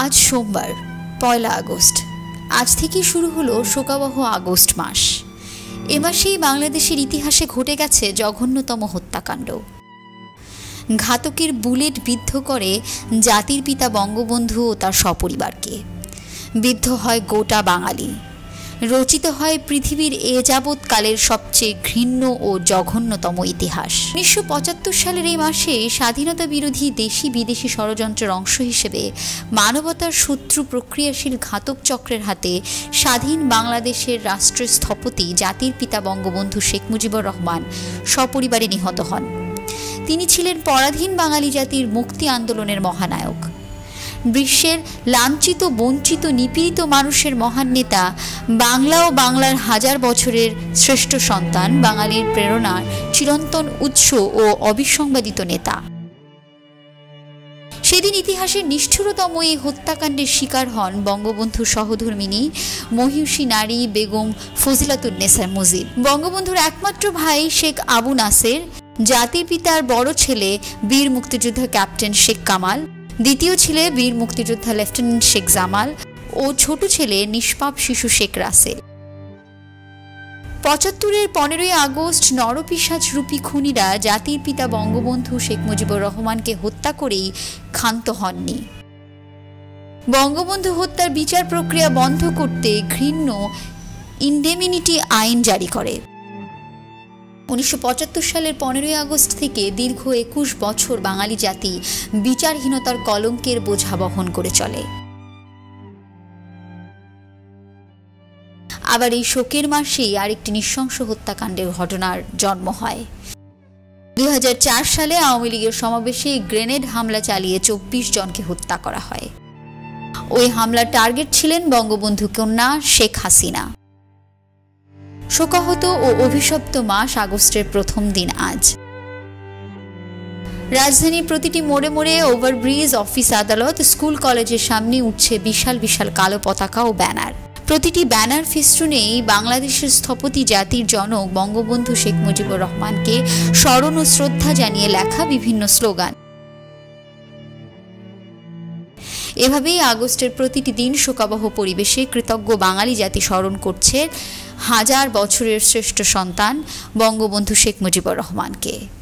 আজ সোমবার ১লা আগস্ট। আজ থেকেই শুরু হলো শোকাবহ আগস্ট মাস। এ মাসেই বাংলাদেশের ইতিহাসে ঘটে গেছে জঘন্যতম হত্যাকাণ্ড। ঘাতকের বুলেট বিদ্ধ করে জাতির পিতা বঙ্গবন্ধু ও তার সপরিবারকে। বিদ্ধ হয় গোটা বাঙালি। রচিত হয় পৃথিবীর এ যাবৎকালের সবচেয়ে ঘৃণ্য ও জঘন্যতম ইতিহাস। ১৯৭৫ সালের এই মাসে স্বাধীনতা বিরোধী দেশি বিদেশি ষড়যন্ত্রের অংশ হিসেবে মানবতার শত্রু প্রক্রিয়াশীল ঘাতক চক্রের হাতে স্বাধীন বাংলাদেশের রাষ্ট্রের স্থপতি জাতির পিতা বঙ্গবন্ধু শেখ মুজিবুর রহমান সপরিবারে নিহত হন। তিনি ছিলেন পরাধীন বাঙালি জাতির মুক্তি আন্দোলনের মহানায়ক। বিশ্বের লাঞ্ছিত, বঞ্চিত, নিপীড়িত মানুষের মহান নেতা, বাংলা ও বাংলার হাজার বছরের শ্রেষ্ঠ সন্তান, বাঙালির প্রেরণার চিরন্তন উৎস ও অবিসংবাদিত নেতা। সেদিন ইতিহাসের নিষ্ঠুরতম এই হত্যাকাণ্ডের শিকার হন বঙ্গবন্ধুর সহধর্মিণী মহিষী নারী বেগম ফজিলাতুন্নেসা মুজিব। বঙ্গবন্ধুর একমাত্র ভাই শেখ আবু নাসের, জাতির পিতার বড় ছেলে বীর মুক্তিযোদ্ধা ক্যাপ্টেন শেখ কামাল, দ্বিতীয় ছেলে বীর মুক্তিযোদ্ধা লেফটেন্যান্ট শেখ জামাল ও ছোট ছেলে নিষ্পাপ শিশু শেখ রাসেল। ৭৫-এর ১৫ই আগস্ট নরপিশাচ রূপী খুনিরা জাতির পিতা বঙ্গবন্ধু শেখ মুজিবুর রহমানকে হত্যা করেই ক্ষান্ত হননি। বঙ্গবন্ধু হত্যার বিচার প্রক্রিয়া বন্ধ করতে ঘৃণ্য ইনডেমিনিটি আইন জারি করে। ১৯৭৫ সালের ১৫ই আগস্ট থেকে দীর্ঘ ২১ বছর বাঙালি জাতি বিচারহীনতার কলঙ্কের বোঝা বহন করে চলে। আবার এই শোকের মাসেই আরেকটি নৃশংস হত্যাকাণ্ডের ঘটনার জন্ম হয়। ২০০৪ সালে আওয়ামী লীগের সমাবেশে গ্রেনেড হামলা চালিয়ে ২৪ জনকে হত্যা করা হয়। ওই হামলার টার্গেট ছিলেন বঙ্গবন্ধু কন্যা শেখ হাসিনা। শোকাহত ও অভিশপ্ত মাস আগস্টের প্রথম দিন আজ। রাজধানীর প্রতিটি মোড়ে মোড়ে ওভারব্রিজ, অফিস, আদালত, স্কুল, কলেজের সামনে উঠছে বিশাল বিশাল কালো পতাকা ও ব্যানার। প্রতিটি ব্যানার ফেস্টুনেই বাংলাদেশের স্থপতি জাতির জনক বঙ্গবন্ধু শেখ মুজিবুর রহমানকে স্মরণ ও শ্রদ্ধা জানিয়ে লেখা বিভিন্ন স্লোগান। এভাবেই আগস্টের প্রতিটি দিন শোকাবহ পরিবেশে কৃতজ্ঞ বাঙালি জাতি স্মরণ করছে হাজার বছরের শ্রেষ্ঠ সন্তান বঙ্গবন্ধু শেখ মুজিবুর রহমানকে।